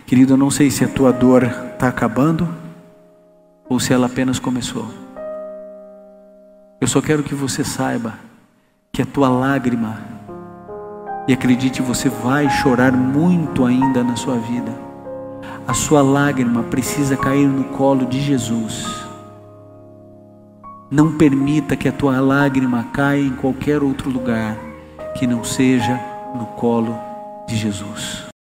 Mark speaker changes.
Speaker 1: Querido, eu não sei se a tua dor está acabando ou se ela apenas começou. Eu só quero que você saiba que a tua lágrima, e acredite, você vai chorar muito ainda na sua vida, a sua lágrima precisa cair no colo de Jesus. Não permita que a tua lágrima caia em qualquer outro lugar que não seja no colo de Jesus.